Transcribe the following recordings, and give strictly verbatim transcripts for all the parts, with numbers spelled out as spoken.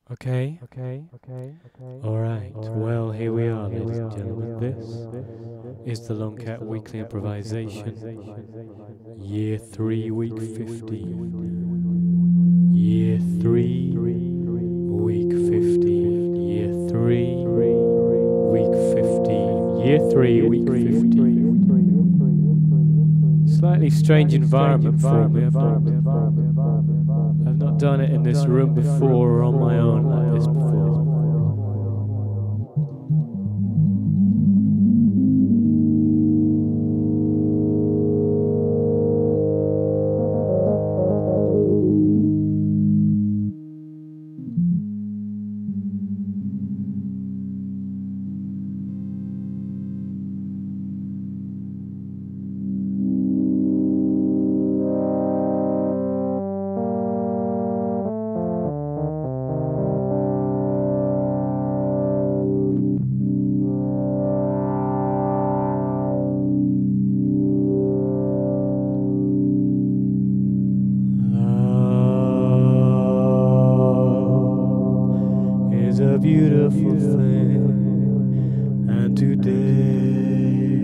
Okay, okay, okay, okay. Alright, well, here we are, ladies and gentlemen. This is the Longcat Weekly Improvisation, Year three, Week fifteen. Year three, Week fifteen. Year three, Week fifteen. Year three, Week fifteen. Slightly strange environment for me. I've not, I've not done it in this room before or on my own like this before. A beautiful thing, and today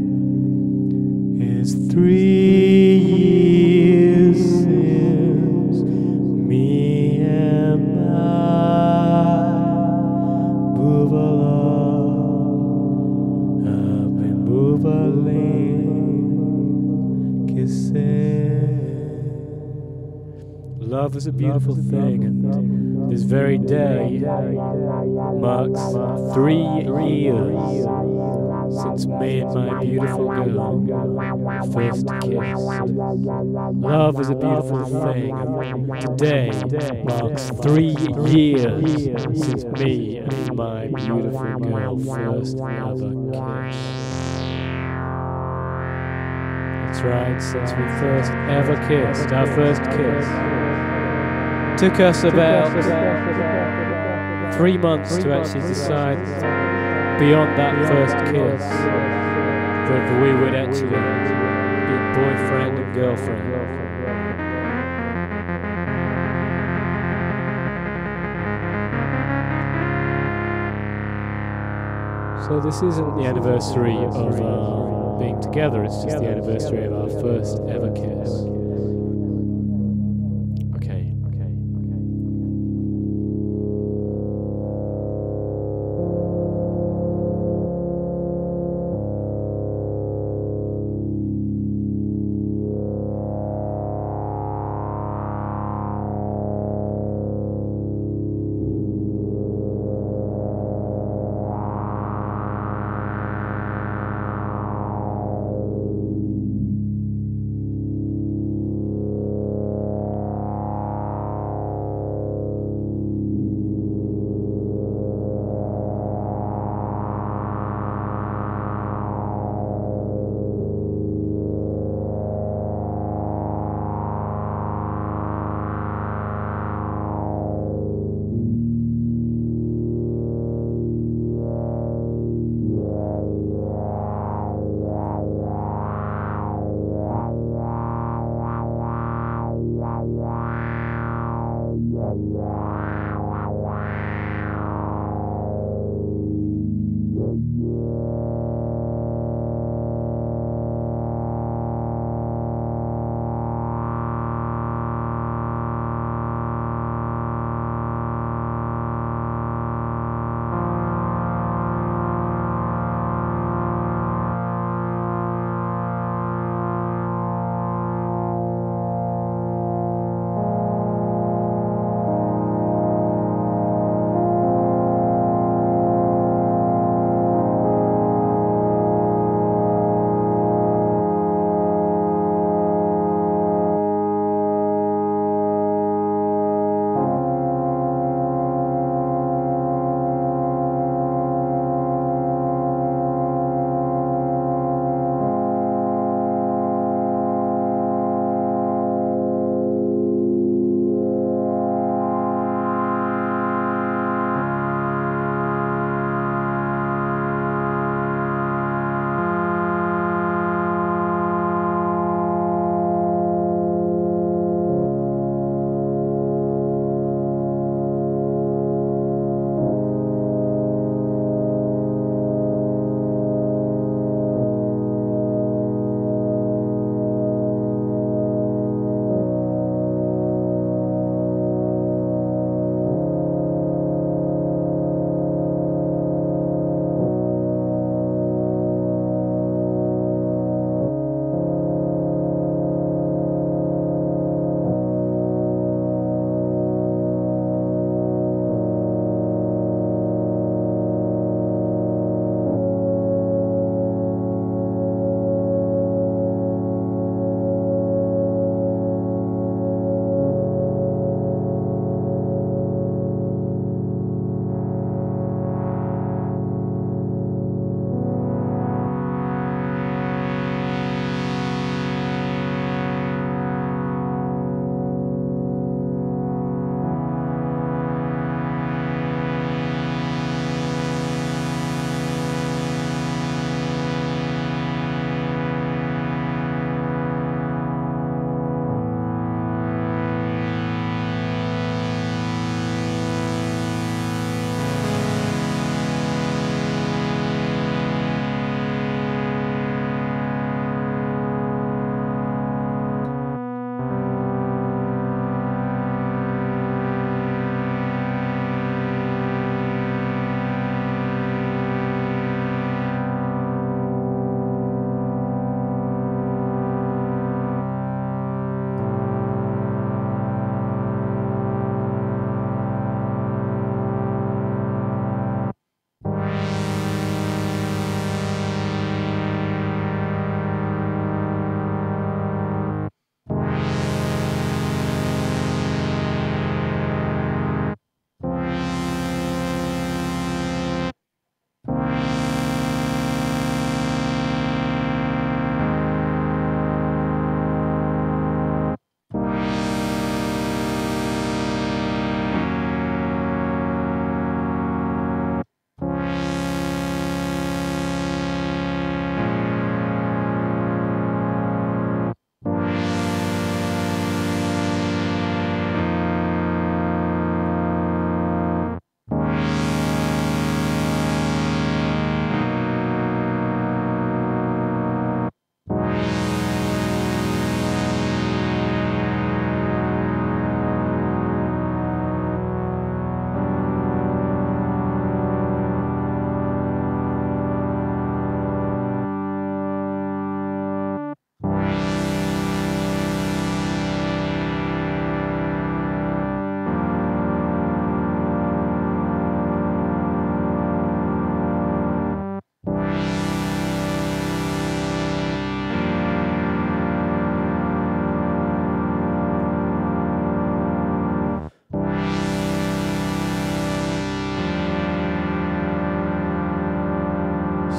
is three years since me and my boobaloo have been boobaling, kissing. Love is a beautiful thing, and this very day marks three years since me and my beautiful girl first kissed. Love is a beautiful thing, and today marks three years since me and my beautiful girl first ever kissed. That's right, since we first ever kissed, our first kiss. Took us about three months to actually decide beyond that first kiss whether we would actually be boyfriend and girlfriend. So this isn't the anniversary of our being together, it's just the anniversary of our first ever kiss.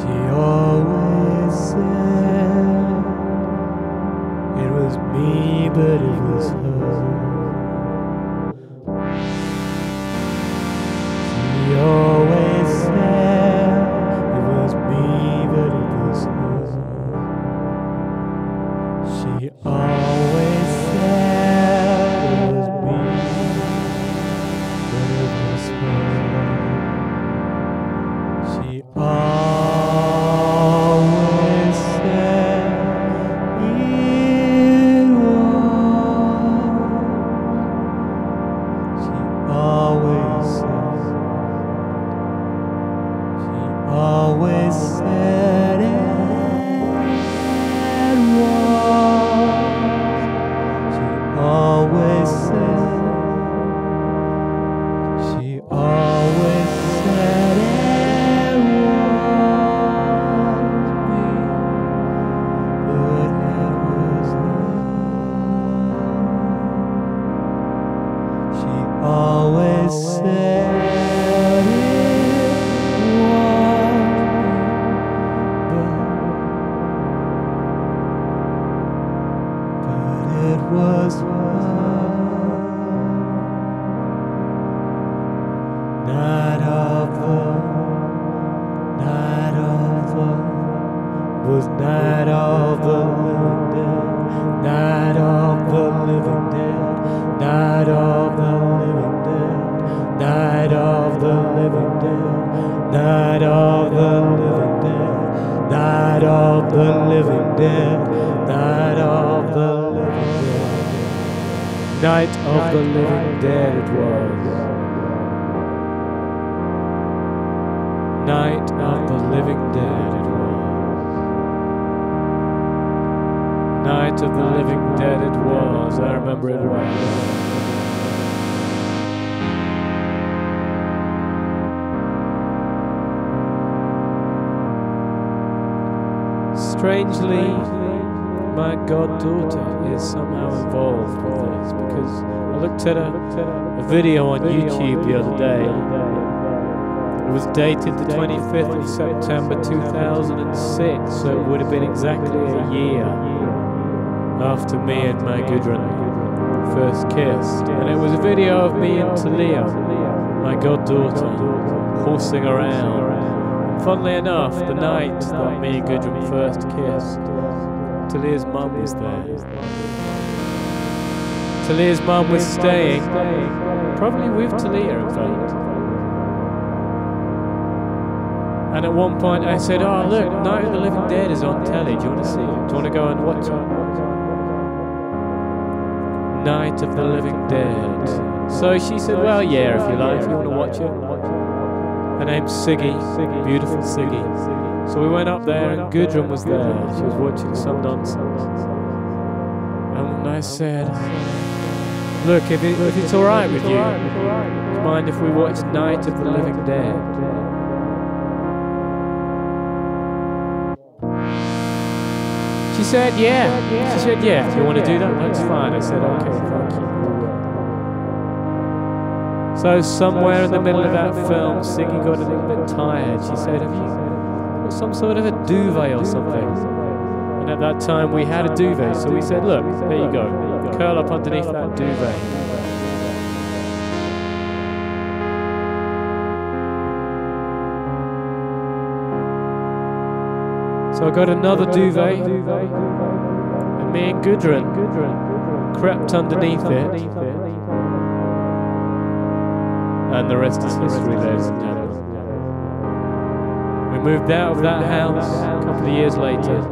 She always said it was me, but it was her. She always said it was me, but it was her. She always said it was me, but it was her. She always said it was. She always said. She always said it was. She always said. She always said it was me, but it was her. She always said it was me, but, but it was her. Night of the, night of the, was night of the living dead, night of the living dead, night of the living dead, night of the living dead, night of the living dead, night of the living dead, night of the living dead, night of the living dead it was. Night of the living dead it was. Night of the living dead it was. I remember it right. Strangely, my goddaughter is somehow involved with this because I looked at a, a video on YouTube the other day. It was dated the twenty-fifth of September two thousand six, so it would have been exactly a year after me and my Gudrun first kissed. And it was a video of me and Talia, my goddaughter, horsing around. And funnily enough, the night that me and Gudrun first kissed, Talia's mum was there. Talia's mum was staying, probably with Talia in fact. And at one point I said, oh look, Night of the Living Dead is on telly, do you want to see it? Do you want to go and watch it? Night of the Living Dead. So she said, well yeah, if you like, if you want to watch it. Her name's Siggy, beautiful Siggy. So we went up there and Gudrun was there, she was watching some nonsense. And I said, look, if, it, if it's alright with you, do you mind if we watch Night of the Living Dead? She said, yeah. She said, yeah, if you want to do that, that's fine. I said, okay, thank you. So somewhere in the middle of that film, Siggy got a little bit tired. She said, have you got some sort of a duvet or something? And at that time, we had a duvet. So we said, look, there you go. Curl up underneath that duvet. So I got another duvet, and me and Gudrun crept underneath it, and the rest is history, ladies and gentlemen. We moved out of that house a couple of years later.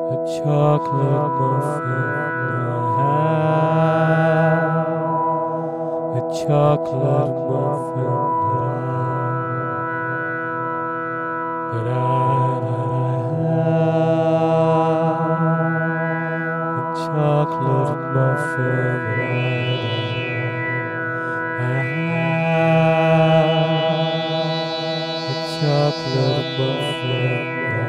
a chocolate muffin. A chocolate muffin that I, that I, have. A chocolate muffin that I, that I, have. A chocolate muffin that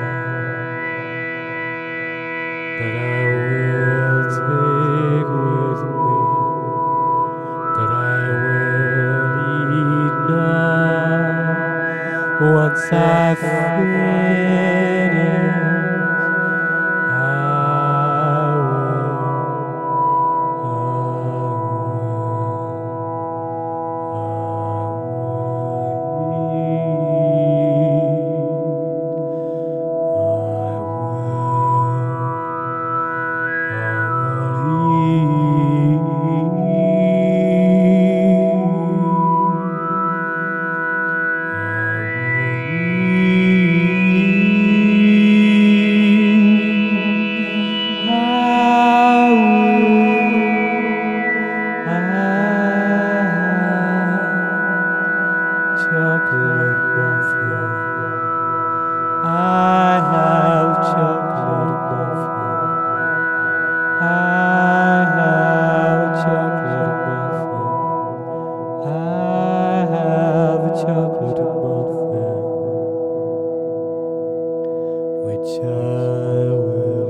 I, that I will take with me. That I will eat now once I finish. I will, I will, I will eat, I chocolate muffin. I have chocolate muffin. I have chocolate muffin. I have a chocolate muffin, which I will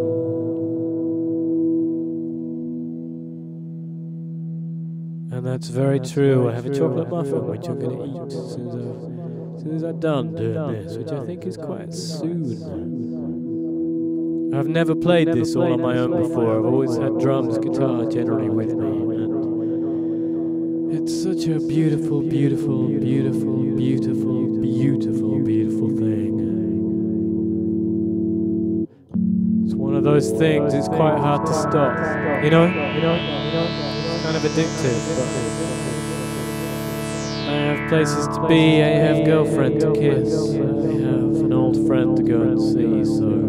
eat. And that's very true. I have a chocolate muffin, which I'm going to eat as soon as, I've, as soon as I'm done doing this, which I think is quite soon. I've never played this all on my own before. I've always had drums, guitar generally with me. And it's such a beautiful, beautiful, beautiful, beautiful, beautiful, beautiful thing. It's one of those things, it's quite hard to stop. You know? You know? It's kind of addictive. I have places to be, I have a girlfriend to kiss, I have an old friend to go and see, so...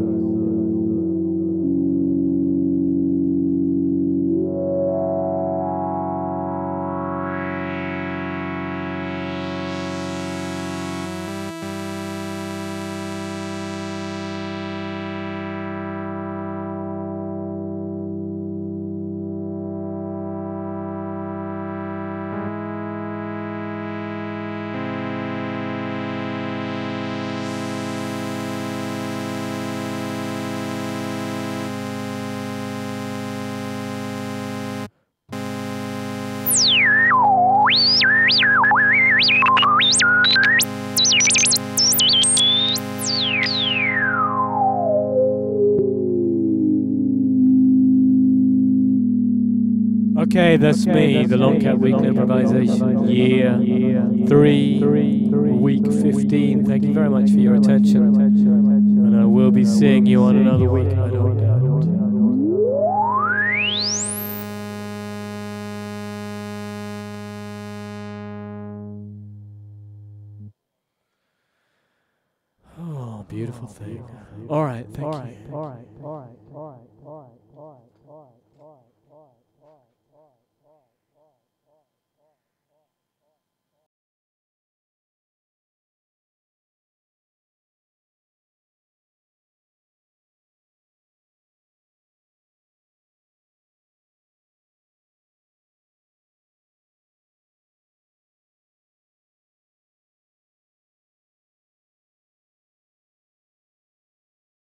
Okay, that's me, the Longcat Weekly Improvisation, year three, week fifteen. Thank you very much for your attention, and I will be seeing you on another week, I don't doubt. Oh, beautiful thing. All right, thank you. All right, all right, all right, all right, all right, all right, all right.